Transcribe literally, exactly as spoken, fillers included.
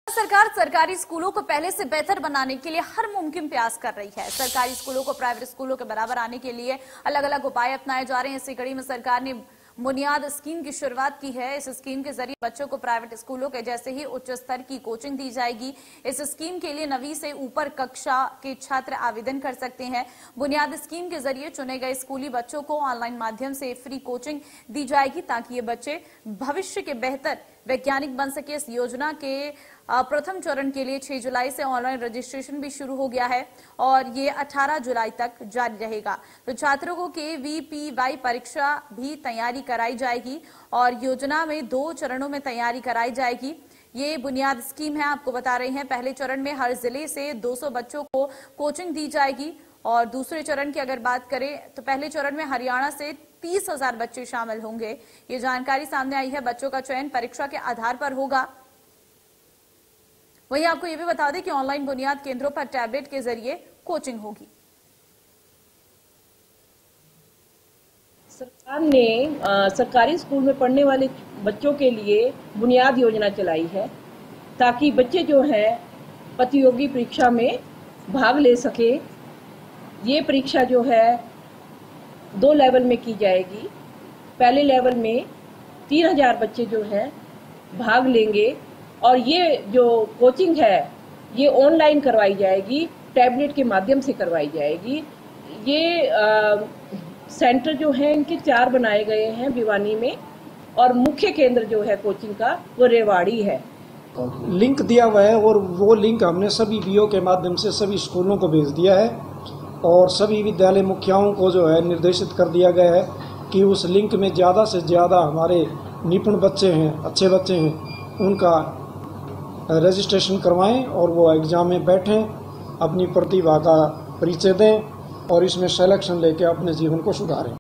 सरकार सरकारी स्कूलों को पहले से बेहतर बनाने के लिए हर मुमकिन प्रयास कर रही है। सरकारी स्कूलों को प्राइवेट स्कूलों के बराबर आने के लिए अलग अलग उपाय अपनाए जा रहे हैं। इसी कड़ी में सरकार ने बुनियाद स्कीम की शुरुआत की है। इस स्कीम के जरिए बच्चों को प्राइवेट स्कूलों के जैसे ही उच्च स्तर की कोचिंग दी जाएगी। इस स्कीम के लिए नवीं से ऊपर कक्षा के छात्र आवेदन कर सकते हैं। बुनियाद स्कीम के जरिए चुने गए स्कूली बच्चों को ऑनलाइन माध्यम से फ्री कोचिंग दी जाएगी ताकि ये बच्चे भविष्य के बेहतर वैज्ञानिक बन सके। इस योजना के प्रथम चरण के लिए छह जुलाई से ऑनलाइन रजिस्ट्रेशन भी शुरू हो गया है और ये अठारह जुलाई तक जारी रहेगा। तो छात्रों को के वी पी वाई परीक्षा भी तैयारी कराई जाएगी और योजना में दो चरणों में तैयारी कराई जाएगी। ये बुनियाद स्कीम है, आपको बता रहे हैं। पहले चरण में हर जिले से दो सौ बच्चों को कोचिंग दी जाएगी और दूसरे चरण की अगर बात करें तो पहले चरण में हरियाणा से तीस हजार बच्चे शामिल होंगे। ये जानकारी सामने आई है। बच्चों का चयन परीक्षा के आधार पर होगा। वहीं आपको ये भी बता दें कि ऑनलाइन बुनियाद केंद्रों पर टैबलेट के जरिए कोचिंग होगी। सरकार ने आ, सरकारी स्कूल में पढ़ने वाले बच्चों के लिए बुनियाद योजना चलाई है ताकि बच्चे जो हैं प्रतियोगी परीक्षा में भाग ले सके। ये परीक्षा जो है दो लेवल में की जाएगी। पहले लेवल में तीन हजार बच्चे जो हैं भाग लेंगे और ये जो कोचिंग है ये ऑनलाइन करवाई जाएगी, टैबलेट के माध्यम से करवाई जाएगी। ये आ, सेंटर जो है इनके चार बनाए गए हैं भिवानी में और मुख्य केंद्र जो है कोचिंग का वो रेवाड़ी है। लिंक दिया हुआ है और वो लिंक हमने सभी बीओ के माध्यम से सभी स्कूलों को भेज दिया है और सभी विद्यालय मुखियाओं को जो है निर्देशित कर दिया गया है कि उस लिंक में ज़्यादा से ज़्यादा हमारे निपुण बच्चे हैं, अच्छे बच्चे हैं, उनका रजिस्ट्रेशन करवाएं और वो एग्ज़ाम में बैठें, अपनी प्रतिभा का परिचय दें और इसमें सिलेक्शन लेके अपने जीवन को सुधारें।